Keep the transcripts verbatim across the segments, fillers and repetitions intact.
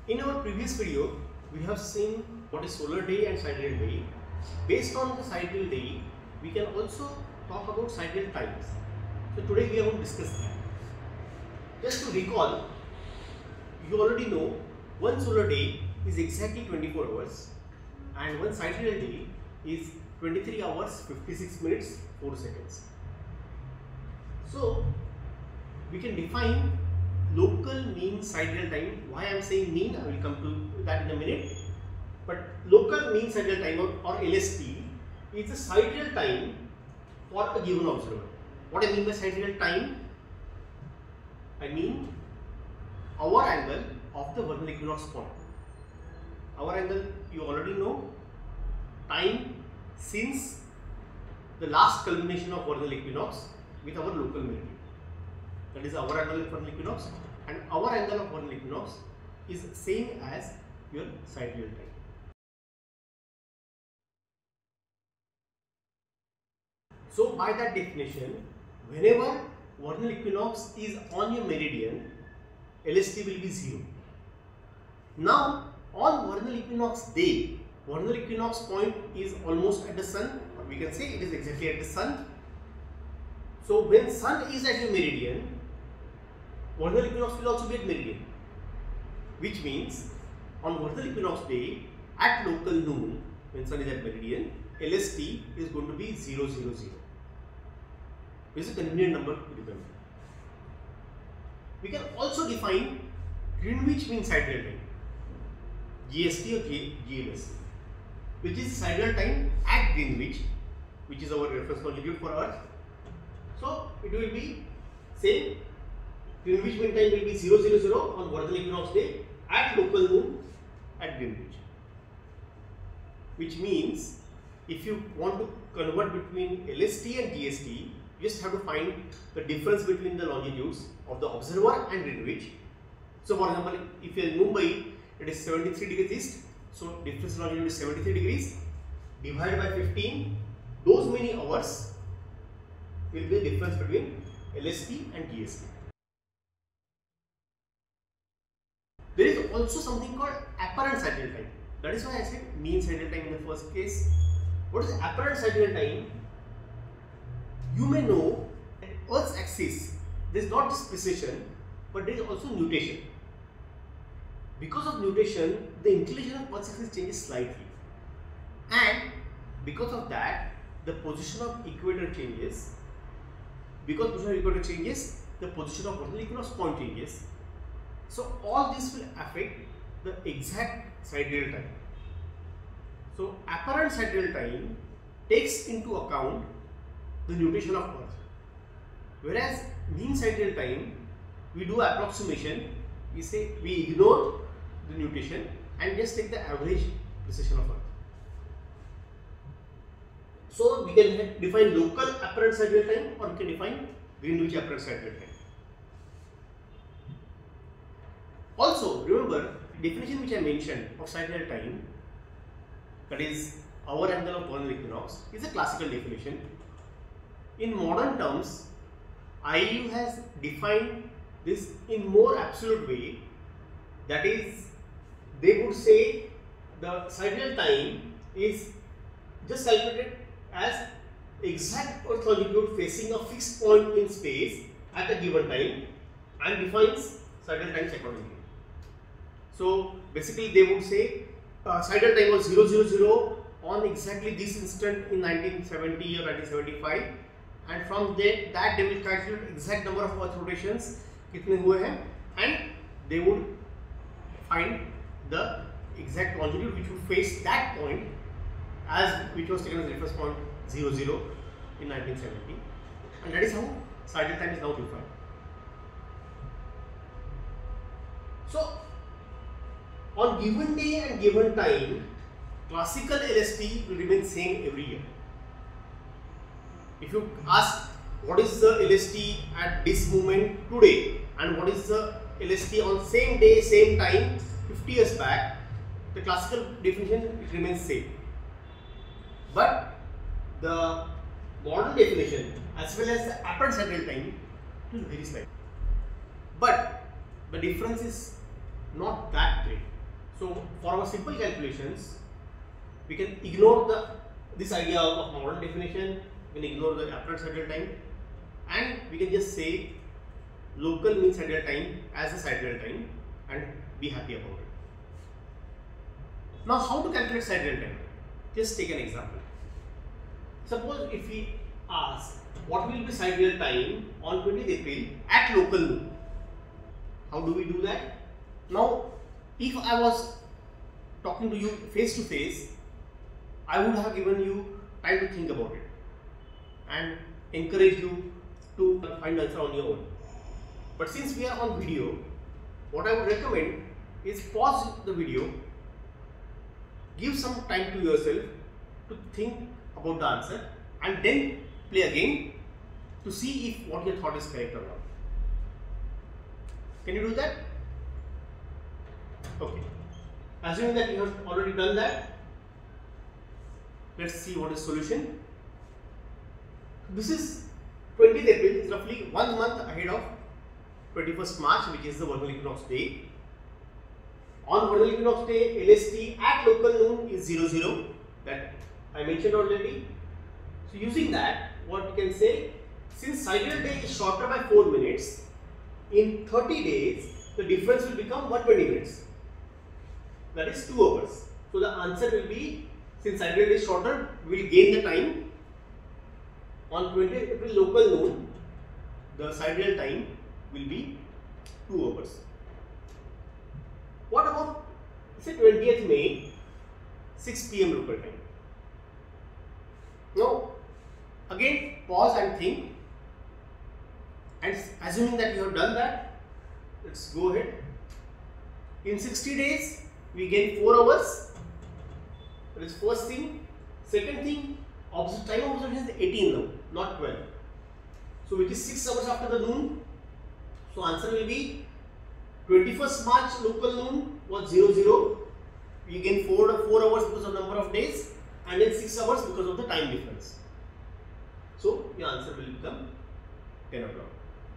In our previous video, we have seen what is solar day and sidereal day. Based on the sidereal day, we can also talk about sidereal times. So today we are going to discuss that. Just to recall, you already know one solar day is exactly twenty-four hours and one sidereal day is twenty-three hours fifty-six minutes four seconds. So we can define local mean sidereal time. Why I am saying mean, I will come to that in a minute. But local mean sidereal time or, or L S T is the sidereal time for a given observer. What I mean by sidereal time? I mean hour angle of the vernal equinox point. Hour angle you already know, time since the last culmination of vernal equinox with our local meridian. That is our angle of vernal equinox, and our angle of vernal equinox is same as your sidereal time. So by that definition, whenever vernal equinox is on your meridian, L S T will be zero. Now on vernal equinox day, vernal equinox point is almost at the sun, or we can say it is exactly at the sun. So when sun is at your meridian, vernal equinox will also be at meridian, which means on vernal equinox day at local noon, when sun is at meridian, L S T is going to be zero zero zero. This is a convenient number to remember. We can also define Greenwich mean sidereal time, G S T or G M S, which is sidereal time at Greenwich, which is our reference longitude for Earth. So it will be same. Greenwich mean time will be zero zero zero on vernal equinox day at local noon at Greenwich. Which means if you want to convert between L S T and G S T, you just have to find the difference between the longitudes of the observer and Greenwich. So for example, if you are in Mumbai, it is seventy-three degrees east, so difference longitude is seventy-three degrees, divided by fifteen, those many hours will be the difference between L S T and G S T. There is also something called apparent sidereal time. That is why I said mean sidereal time in the first case. What is apparent sidereal time? You may know that Earth's axis, there is not just precession, but there is also nutation. Because of nutation, the inclination of Earth's axis changes slightly, and because of that, the position of equator changes. Because position of equator changes, the position of vernal equinox point changes. So all this will affect the exact sidereal time. So apparent sidereal time takes into account the nutation of Earth, whereas mean sidereal time, we do approximation. We say we ignore the nutation and just take the average precession of Earth. So we can define local apparent sidereal time, or we can define Greenwich apparent sidereal time. Also remember, definition which I mentioned of sidereal time, that is hour angle of vernal equinox, is a classical definition. In modern terms, I A U has defined this in more absolute way. That is, they would say the sidereal time is just calculated as exact Earth longitude facing a fixed point in space at a given time, and defines sidereal times accordingly. So basically they would say uh, sidereal time was zero zero zero on exactly this instant in nineteen seventy or nineteen seventy-five, and from there that they will calculate exact number of Earth rotations kitne hue hain, and they would find the exact longitude which would face that point, as which was taken as reference point zero zero in nineteen seventy, and that is how sidereal time is now defined. So on given day and given time, classical L S T will remain same every year. If you ask what is the L S T at this moment today and what is the L S T on same day, same time fifty years back, the classical definition remains same. But the modern definition as well as the apparent sidereal time will vary slightly. But the difference is not that great. So for our simple calculations, we can ignore the this idea of modern definition, we can ignore the apparent sidereal time, and we can just say local mean sidereal time as a sidereal time and be happy about it. Now how to calculate sidereal time? Just take an example. Suppose if we ask what will be sidereal time on twentieth April at local noon. How do we do that? Now if I was talking to you face to face, I would have given you time to think about it and encourage you to find answer on your own. But since we are on video, what I would recommend is pause the video, give some time to yourself to think about the answer, and then play again to see if what your thought is correct or not. Can you do that? Okay. Assuming that you have already done that, let's see what is solution. This is twentieth April, is roughly one month ahead of twenty-first March, which is the vernal equinox day. On vernal equinox day, L S T at local noon is zero zero, that I mentioned already. So using that, what we can say, since sidereal day is shorter by four minutes, in thirty days the difference will become one hundred twenty minutes. That is two hours. So the answer will be, since sidereal day is shorter, we will gain the time. On twentieth April local noon, the sidereal time will be two hours. What about, say, twentieth May, six P M local time? Now, again pause and think, and assuming that you have done that, let's go ahead. In sixty days, we gain four hours. That is first thing. Second thing, time of observation is eighteen now, not twelve. So which is six hours after the noon. So answer will be twenty-first March local noon was zero zero. We gain four, four hours because of number of days, and then six hours because of the time difference. So your answer will become ten o'clock.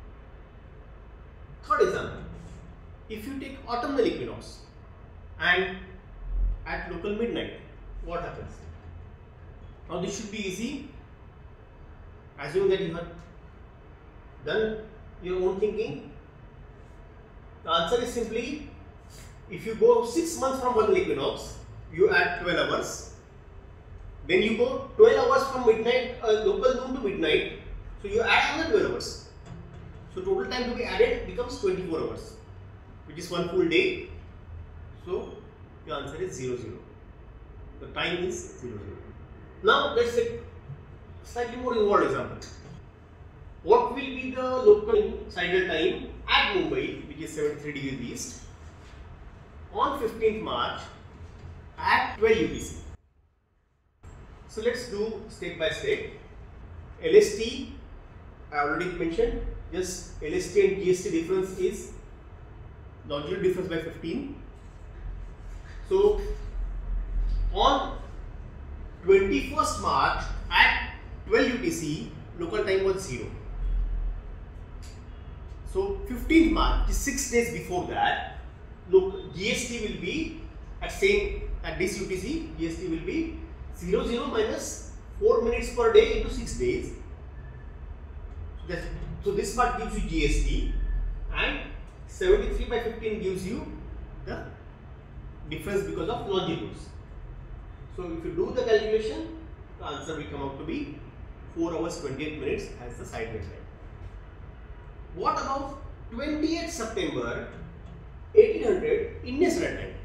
Third example, if you take autumnal equinox and at local midnight, what happens? Now this should be easy. Assume that you have done your own thinking. The answer is simply, if you go six months from vernal equinox, you add twelve hours. Then you go twelve hours from midnight, uh, local noon to midnight. So you add another twelve hours. So total time to be added becomes twenty-four hours, which is one full day. So your answer is zero zero. The time is zero zero. Now let's take slightly more involved example. What will be the local sidereal time at Mumbai, which is seventy-three degrees east, on fifteenth March at twelve U T C? So let's do step by step. L S T, I already mentioned, just L S T and G S T difference is longitude difference by fifteen. So on twenty-first March at twelve U T C, local time was zero. So fifteenth March is six days before that. Look, G S T will be at same at this U T C. G S T will be zero zero minus four minutes per day into six days. So, that, so this part gives you G S T, and seventy-three by fifteen gives you the difference because of longitudes. So if you do the calculation, the answer will come out to be four hours twenty-eight minutes as the sidereal time. What about twentieth September eighteen hundred Indian Standard Time?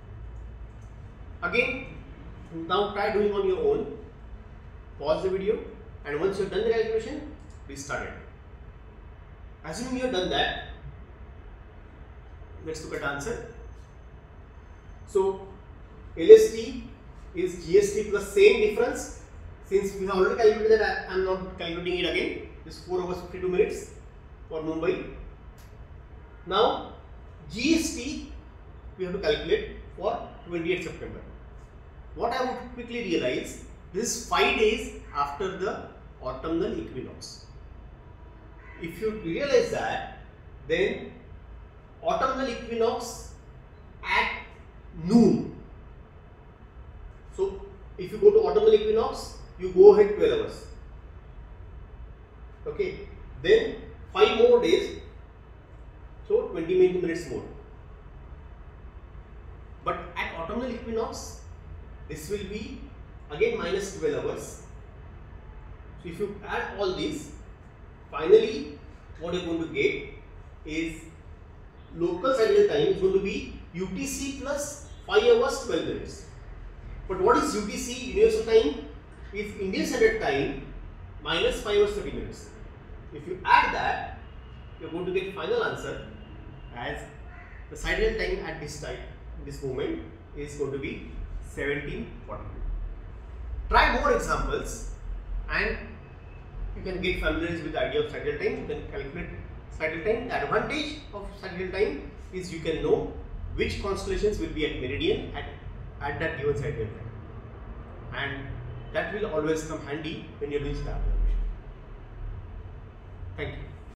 Again, now try doing on your own. Pause the video, and once you have done the calculation, restart it. Assuming you have done that, let's look at the answer. So L S T is G S T plus same difference. Since we have already calculated that, I am not calculating it again. This four hours fifty-two minutes for Mumbai. Now G S T we have to calculate for twentieth September. What I would quickly realize, this is five days after the autumnal equinox. If you realize that, then autumnal equinox at noon. So if you go to autumnal equinox, you go ahead twelve hours. Okay, then five more days, so twenty minutes more. But at autumnal equinox, this will be again minus twelve hours. So if you add all these, finally what you are going to get is local sidereal time is going to be U T C plus five hours twelve minutes. But what is U T C, universal time? Is Indian Standard Time minus five hours thirty minutes. If you add that, you are going to get final answer as the sidereal time at this time, this moment is going to be seventeen forty-two. Try more examples and you can get familiar with the idea of sidereal time. You can calculate sidereal time. The advantage of sidereal time is you can know which constellations will be at meridian at, at that given sidereal time, and that will always come handy when you are doing star observation. Thank you.